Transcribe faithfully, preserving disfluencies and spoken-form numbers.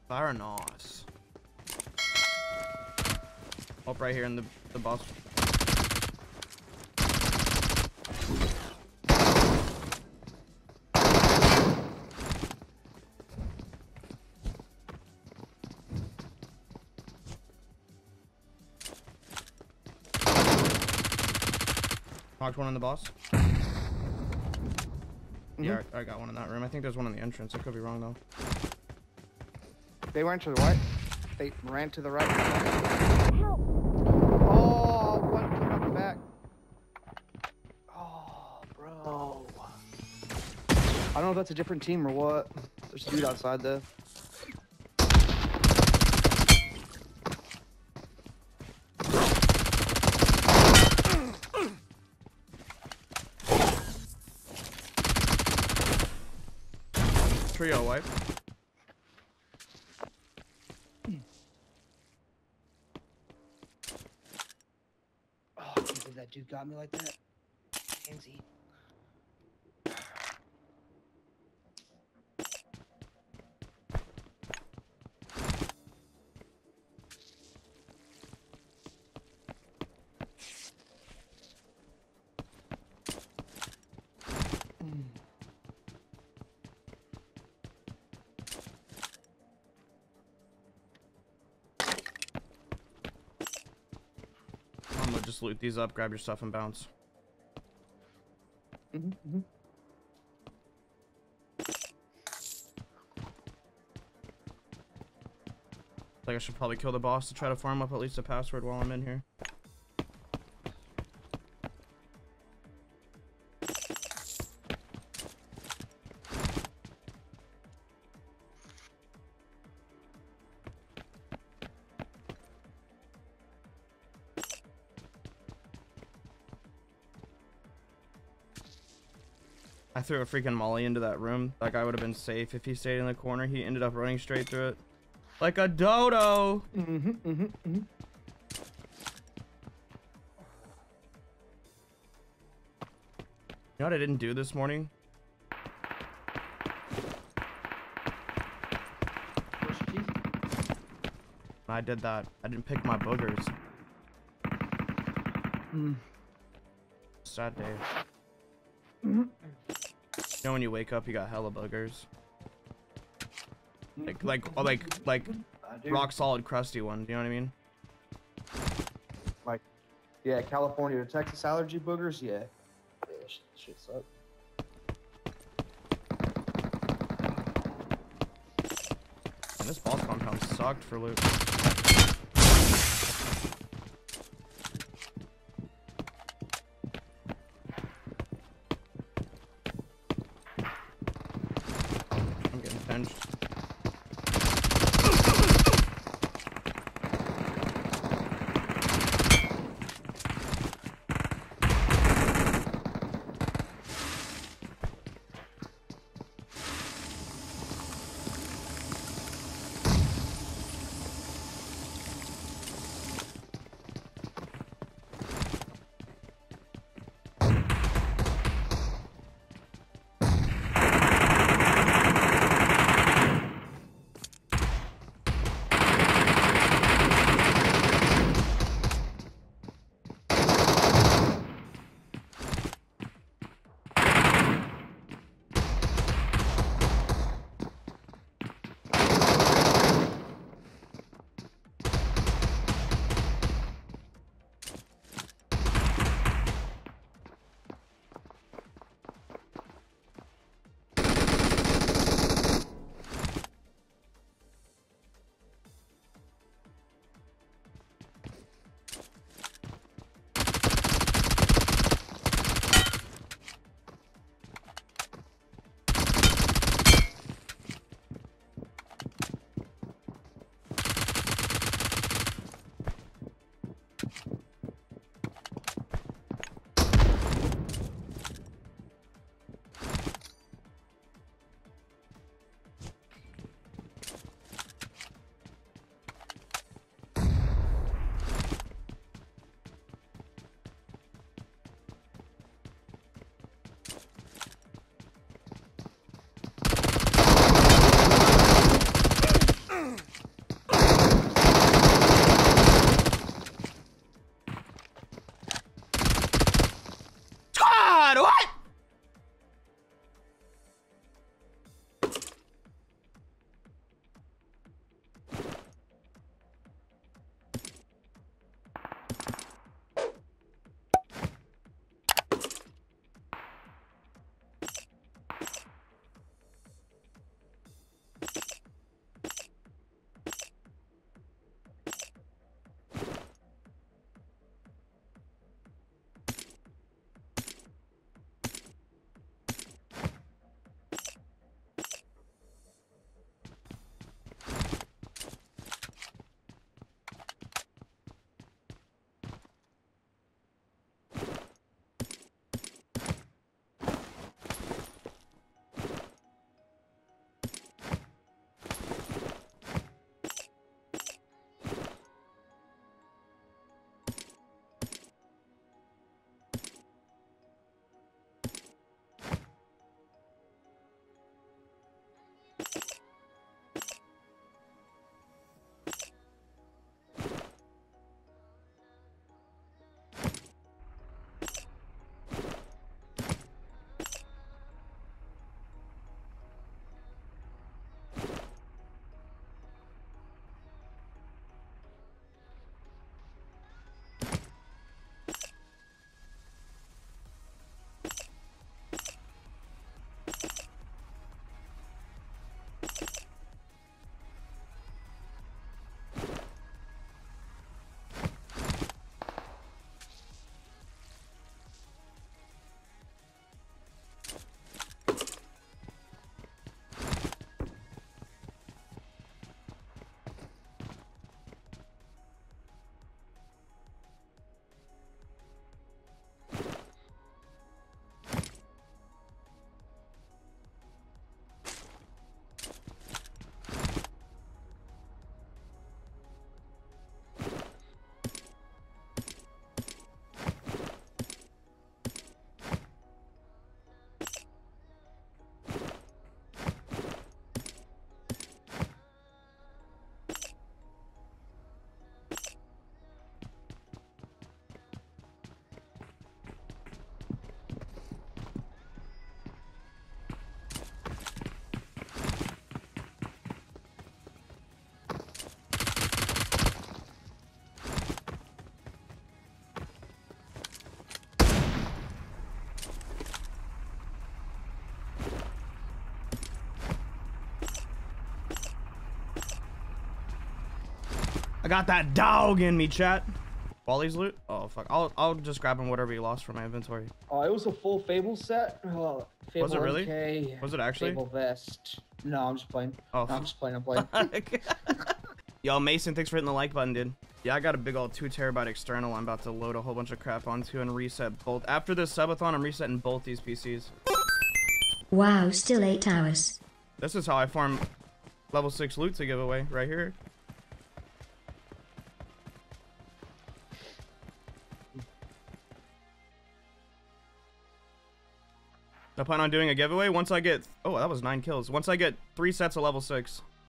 Theranos. Up right here in the, the boss. Knocked one in the boss. Mm-hmm. Yeah, I, I got one in that room. I think there's one in the entrance. I could be wrong though. They went to the right. They ran to the right. Oh, one came out the back. Oh, bro. I don't know if that's a different team or what. There's a dude outside though. Trio wipe. Oh, I can't believe that dude got me like that. Handsy. I'm gonna just loot these up, grab your stuff, and bounce. Mm-hmm, mm-hmm. Like I should probably kill the boss to try to farm up at least a password while I'm in here. I threw a freaking molly into that room. That guy would have been safe if he stayed in the corner. He ended up running straight through it. Like a dodo! Mm-hmm, mm-hmm, mm-hmm. You know what I didn't do this morning? I did that. I didn't pick my boogers. Mm. Sad day. Mm-hmm. You know when you wake up, you got hella boogers. Like, like, oh, like, like, rock solid, crusty ones. You know what I mean? Like, yeah, California to Texas allergy boogers. Yeah, yeah, shit, shit sucks. And this boss compound sucked for loot. I'm getting pinched. I got that dog in me, chat. Wally's loot? Oh fuck. I'll I'll just grab him whatever he lost from my inventory. Oh, it was a full Fable set. Oh, Fable Was it really? M K, Was it actually? Fable vest. No, I'm just playing. Oh, No, I'm just playing. I'm playing. Yo, Mason, thanks for hitting the like button, dude. Yeah, I got a big old two terabyte external. I'm about to load a whole bunch of crap onto and reset both. After this subathon, I'm resetting both these P Cs. Wow, still eight hours. This is how I farm level six loot to give away right here. I plan on doing a giveaway once I get... Oh, that was nine kills. Once I get three sets of level six.